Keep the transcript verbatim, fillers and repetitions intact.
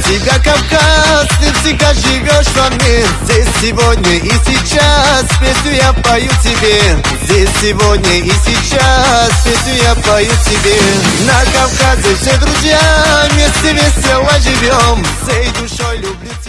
тебя Кавказ, ты всегда живешь во мне. Здесь сегодня и сейчас песню я пою тебе. Здесь сегодня и сейчас песню я пою тебе. На Кавказе все друзья, вместе весело живем. Всей душой люблю тебя.